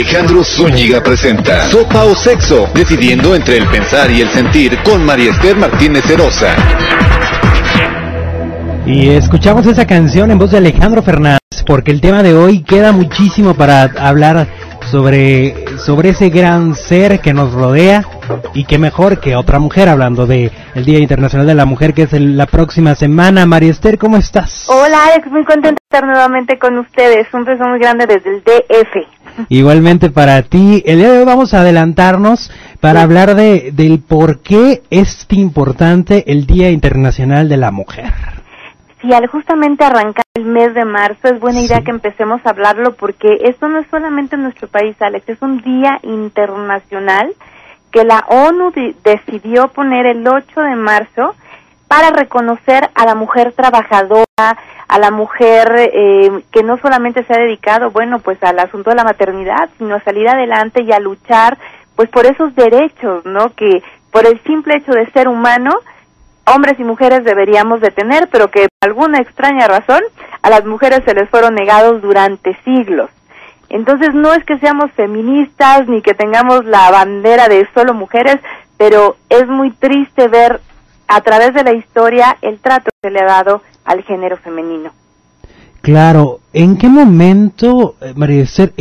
Alejandro Zúñiga presenta Sopa o Sexo, decidiendo entre el pensar y el sentir con María Esther Martínez Herosa. Y escuchamos esa canción en voz de Alejandro Fernández, porque el tema de hoy queda muchísimo para hablar sobre ese gran ser que nos rodea, y qué mejor que otra mujer, hablando de el Día Internacional de la Mujer, que es la próxima semana. María Esther, ¿cómo estás? Hola Alex, muy contenta de estar nuevamente con ustedes, un beso muy grande desde el DF. Igualmente para ti. El día de hoy vamos a adelantarnos para hablar del por qué es importante el Día Internacional de la Mujer. Sí, al justamente arrancar el mes de marzo es buena idea que empecemos a hablarlo, porque esto no es solamente en nuestro país, Alex, es un día internacional que la ONU decidió poner el 8 de marzo para reconocer a la mujer trabajadora, a la mujer que no solamente se ha dedicado, bueno, pues al asunto de la maternidad, sino a salir adelante y a luchar, pues por esos derechos, ¿no? Que por el simple hecho de ser humano, hombres y mujeres deberíamos de tener, pero que por alguna extraña razón a las mujeres se les fueron negados durante siglos. Entonces no es que seamos feministas ni que tengamos la bandera de solo mujeres, pero es muy triste ver a través de la historia el trato que se le ha dado al género femenino. Claro, ¿en qué momento, María Esther,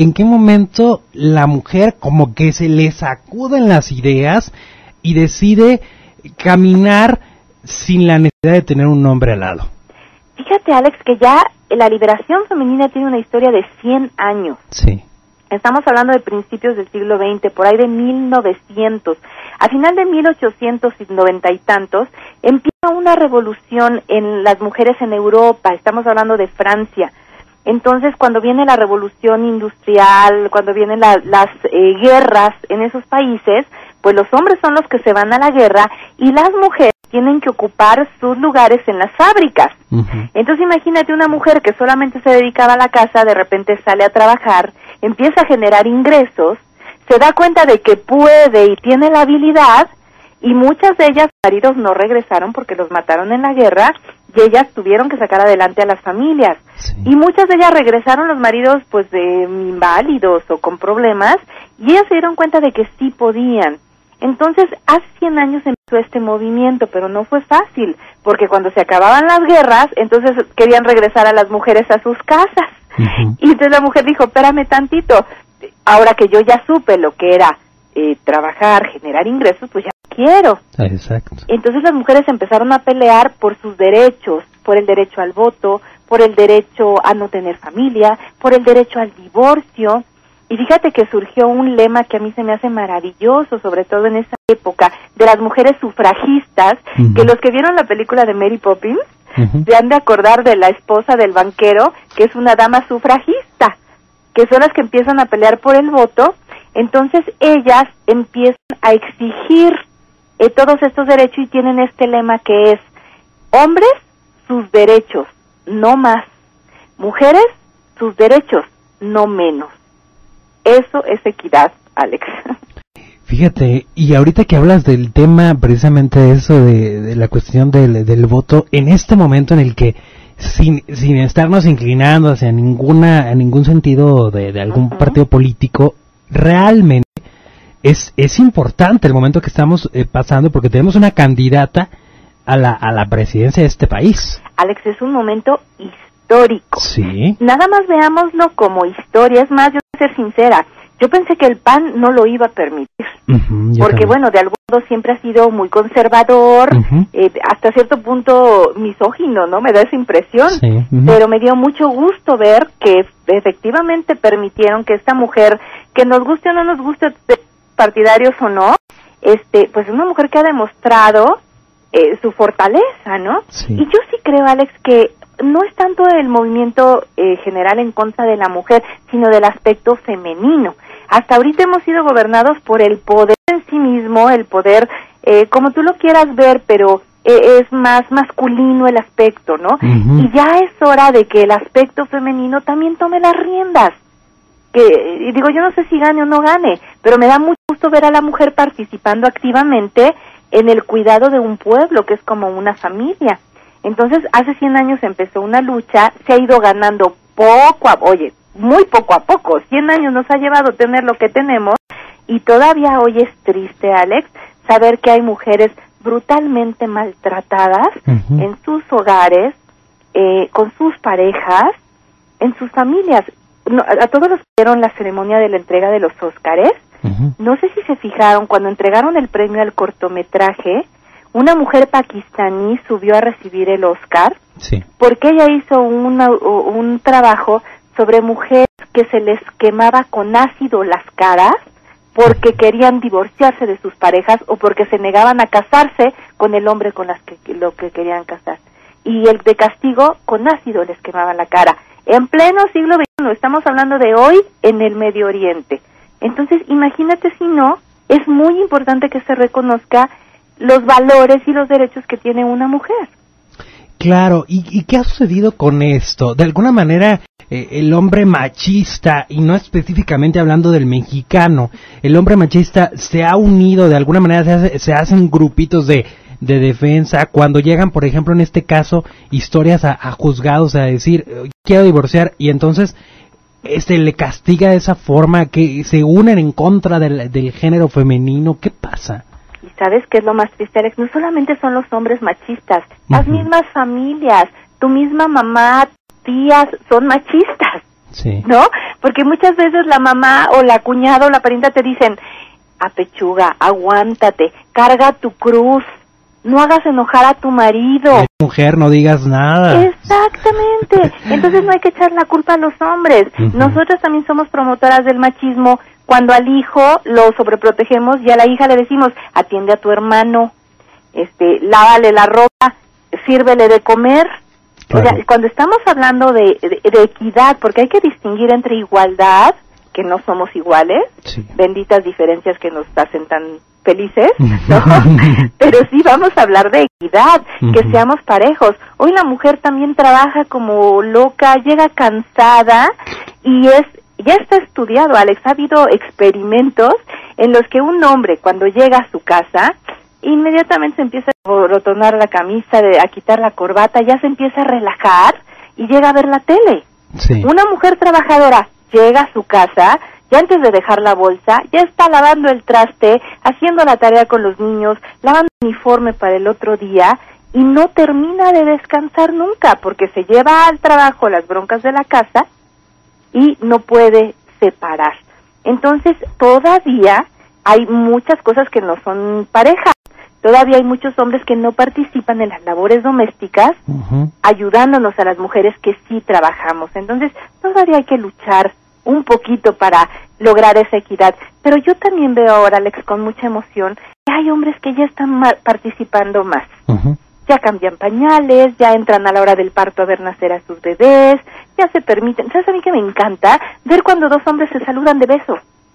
la mujer como que se le sacuden las ideas y decide caminar sin la necesidad de tener un hombre al lado? Fíjate, Alex, que ya la liberación femenina tiene una historia de 100 años. Sí. Estamos hablando de principios del siglo XX, por ahí de 1900. A final de 1890 y tantos, empieza una revolución en las mujeres en Europa. Estamos hablando de Francia. Entonces, cuando viene la revolución industrial, cuando vienen las guerras en esos países, pues los hombres son los que se van a la guerra y las mujeres tienen que ocupar sus lugares en las fábricas. Entonces imagínate una mujer que solamente se dedicaba a la casa, de repente sale a trabajar, empieza a generar ingresos, se da cuenta de que puede y tiene la habilidad, y muchas de ellas, maridos no regresaron porque los mataron en la guerra, y ellas tuvieron que sacar adelante a las familias. Sí. Y muchas de ellas regresaron, los maridos pues de inválidos o con problemas, y ellas se dieron cuenta de que sí podían. Entonces, hace 100 años empezó este movimiento, pero no fue fácil, porque cuando se acababan las guerras, entonces querían regresar a las mujeres a sus casas. Y entonces la mujer dijo, espérame tantito, ahora que yo ya supe lo que era trabajar, generar ingresos, pues ya quiero. Exacto. Entonces las mujeres empezaron a pelear por sus derechos, por el derecho al voto, por el derecho a no tener familia, por el derecho al divorcio. Y fíjate que surgió un lema que a mí se me hace maravilloso, sobre todo en esa época, de las mujeres sufragistas, que los que vieron la película de Mary Poppins, se han de acordar de la esposa del banquero, que es una dama sufragista, que son las que empiezan a pelear por el voto. Entonces ellas empiezan a exigir todos estos derechos y tienen este lema que es: hombres, sus derechos, no más; mujeres, sus derechos, no menos. Eso es equidad, Alex. Fíjate, y ahorita que hablas del tema, precisamente eso de la cuestión del voto, en este momento en el que, sin estarnos inclinando hacia ningún sentido de algún partido político, realmente es importante el momento que estamos pasando, porque tenemos una candidata a la presidencia de este país. Alex, es un momento histórico. Sí. Nada más veámoslo como historia. Es más, yo voy a ser sincera, yo pensé que el PAN no lo iba a permitir, porque también. Bueno, de algún modo siempre ha sido muy conservador, hasta cierto punto misógino, ¿no? Me da esa impresión, sí. Pero me dio mucho gusto ver que efectivamente permitieron que esta mujer, que nos guste o no nos guste, partidarios o no, pues es una mujer que ha demostrado su fortaleza, ¿no? Sí. Y yo sí creo, Alex, que no es tanto el movimiento general en contra de la mujer, sino del aspecto femenino. Hasta ahorita hemos sido gobernados por el poder en sí mismo, el poder, como tú lo quieras ver, pero es más masculino el aspecto, ¿no? Y ya es hora de que el aspecto femenino también tome las riendas. Y digo, yo no sé si gane o no gane, pero me da mucho gusto ver a la mujer participando activamente en el cuidado de un pueblo, que es como una familia. Entonces, hace 100 años empezó una lucha, se ha ido ganando muy poco a poco. 100 años nos ha llevado tener lo que tenemos, y todavía hoy es triste, Alex, saber que hay mujeres brutalmente maltratadas en sus hogares, con sus parejas, en sus familias. No, a todos los que vieron la ceremonia de la entrega de los Óscares, no sé si se fijaron, cuando entregaron el premio al cortometraje, una mujer pakistaní subió a recibir el Óscar, porque ella hizo un trabajo sobre mujeres que se les quemaba con ácido las caras porque querían divorciarse de sus parejas o porque se negaban a casarse con el hombre con lo que querían casar. Y el de castigo, con ácido les quemaban la cara. En pleno siglo XXI, estamos hablando de hoy en el Medio Oriente. Entonces, imagínate si no, es muy importante que se reconozca los valores y los derechos que tiene una mujer. Claro, ¿y qué ha sucedido con esto? De alguna manera, el hombre machista, y no específicamente hablando del mexicano, el hombre machista se ha unido, de alguna manera se hacen grupitos de defensa, cuando llegan, por ejemplo, en este caso, historias a juzgados a decir, quiero divorciar, y entonces le castiga de esa forma, que se unen en contra del género femenino. ¿Qué pasa? ¿Y sabes qué es lo más triste, Alex? No solamente son los hombres machistas, las mismas familias, tu misma mamá, tías, son machistas, ¿no? Porque muchas veces la mamá o la cuñada o la parienta te dicen, apechuga, aguántate, carga tu cruz, no hagas enojar a tu marido. Mujer, no digas nada. Exactamente. Entonces no hay que echar la culpa a los hombres. Nosotros también somos promotoras del machismo. Cuando al hijo lo sobreprotegemos y a la hija le decimos, atiende a tu hermano, lávale la ropa, sírvele de comer. Claro. O sea, cuando estamos hablando de equidad, porque hay que distinguir entre igualdad, que no somos iguales, benditas diferencias que nos hacen tan felices, ¿no? Pero sí vamos a hablar de equidad, que seamos parejos. Hoy la mujer también trabaja como loca, llega cansada y ya está estudiado, Alex, ha habido experimentos en los que un hombre cuando llega a su casa inmediatamente se empieza a abotonar la camisa, a quitar la corbata, ya se empieza a relajar y llega a ver la tele. Una mujer trabajadora llega a su casa, ya antes de dejar la bolsa, ya está lavando el traste, haciendo la tarea con los niños, lavando el uniforme para el otro día, y no termina de descansar nunca, porque se lleva al trabajo las broncas de la casa y no puede separar. Entonces, todavía hay muchas cosas que no son pareja. Todavía hay muchos hombres que no participan en las labores domésticas, ayudándonos a las mujeres que sí trabajamos. Entonces, todavía hay que luchar un poquito para lograr esa equidad. Pero yo también veo ahora, Alex, con mucha emoción, que hay hombres que ya están participando más. Ya cambian pañales, ya entran a la hora del parto a ver nacer a sus bebés, ya se permiten. ¿Sabes a mí que me encanta? Ver cuando dos hombres se saludan de beso.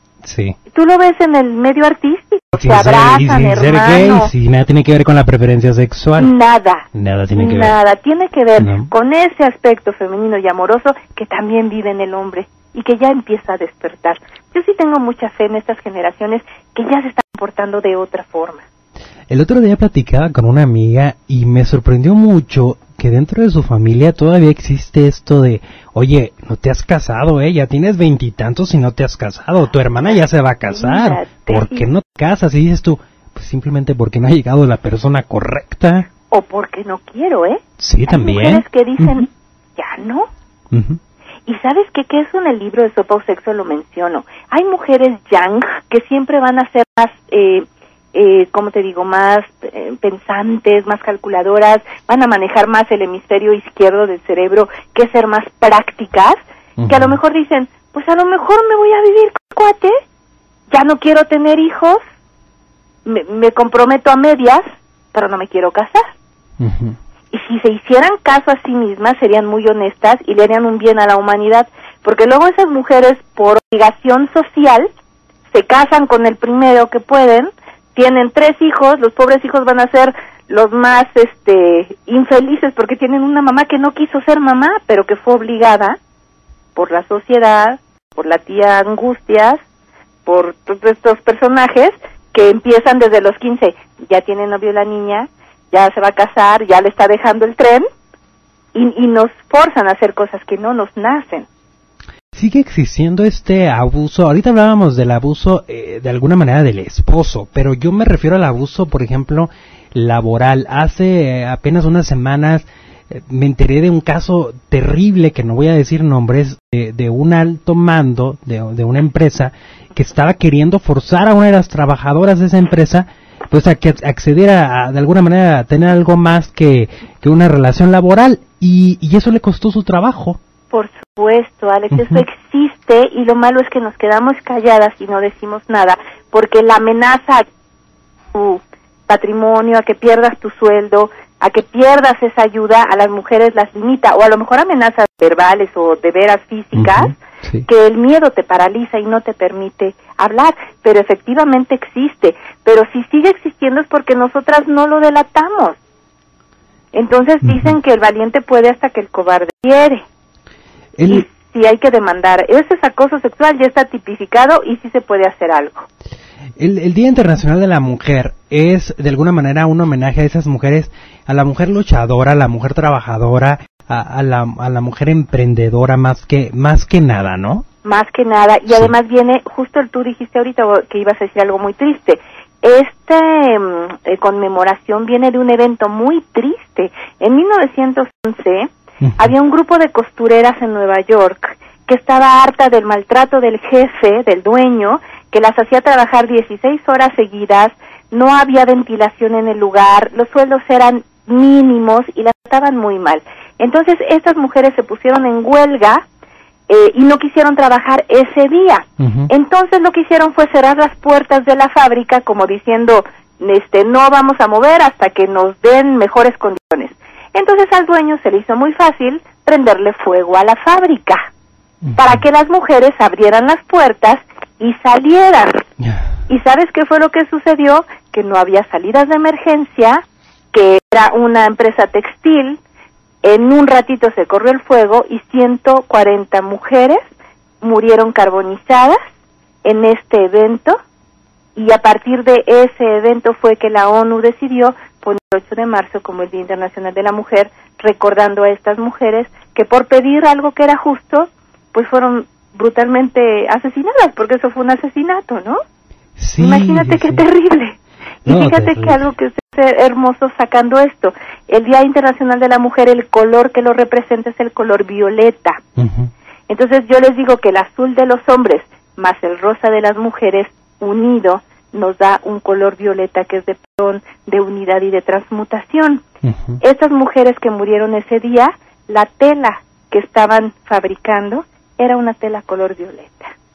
Tú lo ves en el medio artístico, se abrazan, hermano. Sí, nada tiene que ver con la preferencia sexual. Nada tiene que ver. Nada tiene que ver con ese aspecto femenino y amoroso que también vive en el hombre y que ya empieza a despertar. Yo sí tengo mucha fe en estas generaciones que ya se están comportando de otra forma. El otro día platicaba con una amiga y me sorprendió mucho que dentro de su familia todavía existe esto de, oye, no te has casado, ya tienes 20 y tantos y no te has casado, tu hermana ya se va a casar, ¿por qué no te casas? Y dices tú, pues simplemente porque no ha llegado la persona correcta. O porque no quiero, Sí, hay también. Hay mujeres que dicen, ya no. Y ¿sabes qué? Que eso en el libro de Sopa o Sexo lo menciono. Hay mujeres yang que siempre van a ser más, ¿cómo te digo? Más pensantes, más calculadoras, van a manejar más el hemisferio izquierdo del cerebro, que ser más prácticas, que a lo mejor dicen, pues a lo mejor me voy a vivir con cuate, ya no quiero tener hijos, me comprometo a medias, pero no me quiero casar. Y si se hicieran caso a sí mismas, serían muy honestas y le harían un bien a la humanidad, porque luego esas mujeres, por obligación social, se casan con el primero que pueden, tienen 3 hijos, los pobres hijos van a ser los más infelices porque tienen una mamá que no quiso ser mamá, pero que fue obligada por la sociedad, por la tía Angustias, por todos estos personajes que empiezan desde los 15, ya tiene novio la niña, ya se va a casar, ya le está dejando el tren, y nos forzan a hacer cosas que no nos nacen. Sigue existiendo este abuso. Ahorita hablábamos del abuso de alguna manera del esposo, pero yo me refiero al abuso, por ejemplo, laboral. Hace apenas unas semanas me enteré de un caso terrible, que no voy a decir nombres, de un alto mando de una empresa que estaba queriendo forzar a una de las trabajadoras de esa empresa pues a que accediera de alguna manera a tener algo más que una relación laboral, y eso le costó su trabajo. Por supuesto, Alex, eso existe, y lo malo es que nos quedamos calladas y no decimos nada, porque la amenaza a tu patrimonio, a que pierdas tu sueldo, a que pierdas esa ayuda, a las mujeres las limita, o a lo mejor amenazas verbales o de veras físicas, sí, que el miedo te paraliza y no te permite hablar, pero efectivamente existe, pero si sigue existiendo es porque nosotras no lo delatamos. Entonces dicen que el valiente puede hasta que el cobarde quiere. Y si hay que demandar, ese es acoso sexual, ya está tipificado y sí se puede hacer algo. El Día Internacional de la Mujer es de alguna manera un homenaje a esas mujeres, a la mujer luchadora, a la mujer trabajadora, a la mujer emprendedora más que nada, ¿no? Más que nada, y sí, además viene, justo tú dijiste ahorita que ibas a decir algo muy triste. Conmemoración viene de un evento muy triste. En 1911 había un grupo de costureras en Nueva York que estaba harta del maltrato del jefe, del dueño, que las hacía trabajar 16 horas seguidas, no había ventilación en el lugar, los sueldos eran mínimos y las trataban muy mal. Entonces estas mujeres se pusieron en huelga y no quisieron trabajar ese día. Entonces lo que hicieron fue cerrar las puertas de la fábrica, como diciendo, no vamos a mover hasta que nos den mejores condiciones. Entonces al dueño se le hizo muy fácil prenderle fuego a la fábrica, para que las mujeres abrieran las puertas y salieran. ¿Y sabes qué fue lo que sucedió? Que no había salidas de emergencia, que era una empresa textil, en un ratito se corrió el fuego y 140 mujeres murieron carbonizadas en este evento, y a partir de ese evento fue que la ONU decidió poner el 8 de marzo como el Día Internacional de la Mujer, recordando a estas mujeres que por pedir algo que era justo, pues fueron brutalmente asesinadas, porque eso fue un asesinato, ¿no? Sí, imagínate qué terrible. Y fíjate que algo que es hermoso sacando esto, el Día Internacional de la Mujer, el color que lo representa es el color violeta. Entonces yo les digo que el azul de los hombres más el rosa de las mujeres unido nos da un color violeta, que es de perdón, de unidad y de transmutación. Estas mujeres que murieron ese día, la tela que estaban fabricando era una tela color violeta.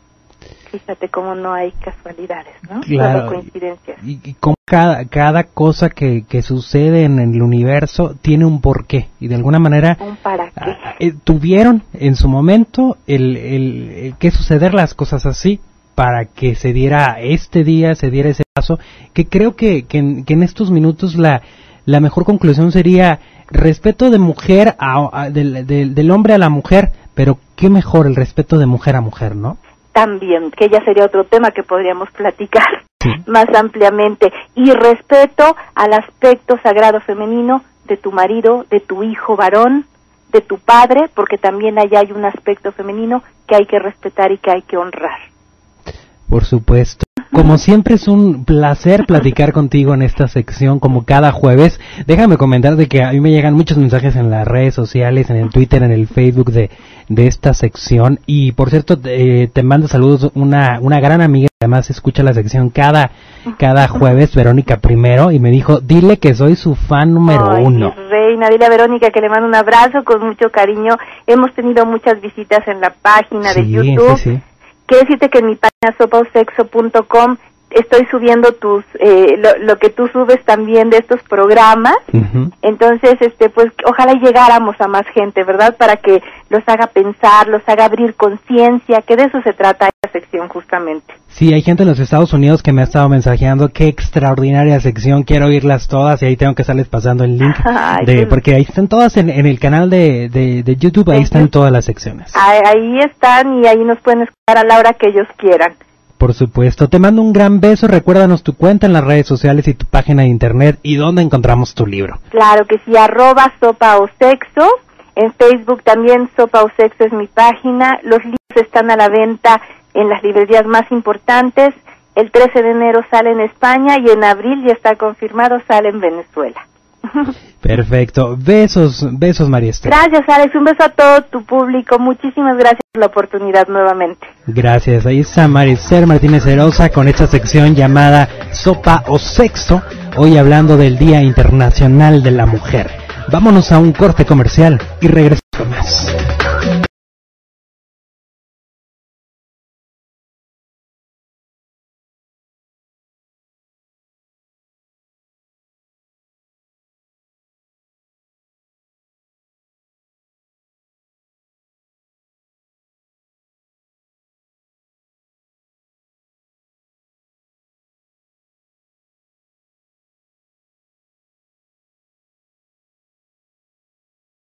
Fíjate cómo no hay casualidades, ¿no? Claro, solo coincidencias. Y como cada cosa que sucede en el universo tiene un porqué, y de alguna manera un para qué. Tuvieron en su momento el que suceder las cosas así, para que se diera este día, se diera ese paso, que creo que en estos minutos la mejor conclusión sería respeto de mujer del hombre a la mujer, pero qué mejor el respeto de mujer a mujer, ¿no? También, que ya sería otro tema que podríamos platicar más ampliamente. Y respeto al aspecto sagrado femenino de tu marido, de tu hijo varón, de tu padre, porque también allá hay un aspecto femenino que hay que respetar y que hay que honrar. Por supuesto. Como siempre es un placer platicar contigo en esta sección, como cada jueves. Déjame comentar de que a mí me llegan muchos mensajes en las redes sociales, en el Twitter, en el Facebook de esta sección. Y por cierto, te mando saludos una gran amiga que además escucha la sección cada jueves, Verónica Primero, y me dijo, dile que soy su fan número 1. Reina, dile a Verónica que le mando un abrazo con mucho cariño. Hemos tenido muchas visitas en la página de YouTube. Sí. Quiero decirte que en mi página sopaosexo.com estoy subiendo lo que tú subes también de estos programas. Entonces, pues ojalá llegáramos a más gente, ¿verdad? Para que los haga pensar, los haga abrir conciencia, que de eso se trata esta sección justamente. Sí, hay gente en los Estados Unidos que me ha estado mensajeando, qué extraordinaria sección, quiero oírlas todas, y ahí tengo que estarles pasando el link, porque ahí están todas en el canal de YouTube, ahí están todas las secciones. Ahí están, y ahí nos pueden escuchar a la hora que ellos quieran. Por supuesto. Te mando un gran beso. Recuérdanos tu cuenta en las redes sociales y tu página de internet y dónde encontramos tu libro. Claro que sí, @sopaosexo. En Facebook también Sopa o Sexo es mi página. Los libros están a la venta en las librerías más importantes. El 13 de enero sale en España y en abril ya está confirmado, sale en Venezuela. Perfecto. Besos, María Esther. Gracias, Alex. Un beso a todo tu público. Muchísimas gracias por la oportunidad nuevamente. Gracias. Ahí está María Esther Martínez Herosa con esta sección llamada Sopa o Sexo, hoy hablando del Día Internacional de la Mujer. Vámonos a un corte comercial y regresamos con más.